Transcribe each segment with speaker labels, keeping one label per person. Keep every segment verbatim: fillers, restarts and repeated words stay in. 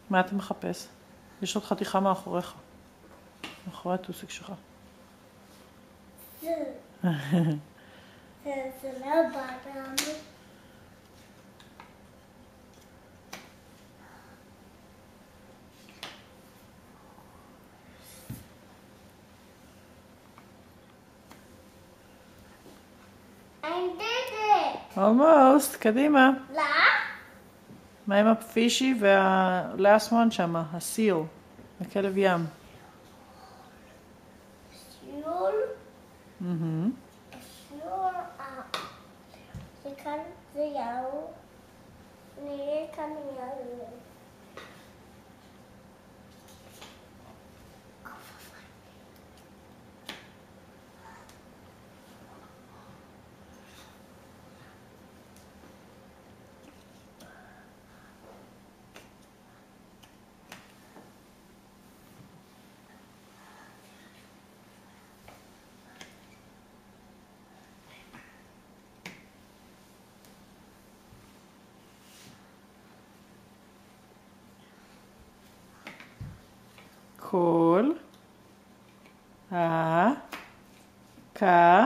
Speaker 1: מה אתה מחפש? יש עוד חתיכה מאחוריך. מאחורי הטוסיק שלך.
Speaker 2: זה. זה, זה לא בא לנו. I did it!
Speaker 1: almost, קדימה.
Speaker 2: לא?
Speaker 1: מה עם הפישי וה-last one שמה? הסיל. הכלב ים.
Speaker 2: שיול.
Speaker 1: Mhm.
Speaker 2: שיול. זה כאן זה יאו. נראה כאן יאו.
Speaker 1: כל ה קה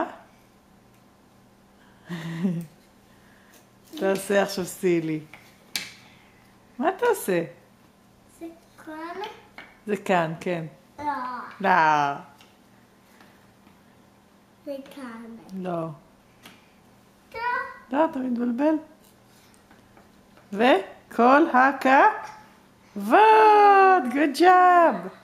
Speaker 1: תעשה עכשיו סילי. מה אתה עושה?
Speaker 2: זה כאן?
Speaker 1: זה כאן, כן.
Speaker 2: לא.
Speaker 1: לא.
Speaker 2: זה כאן.
Speaker 1: לא.
Speaker 2: לא.
Speaker 1: לא, אתה מתבלבל. וכל הקה וד, good job.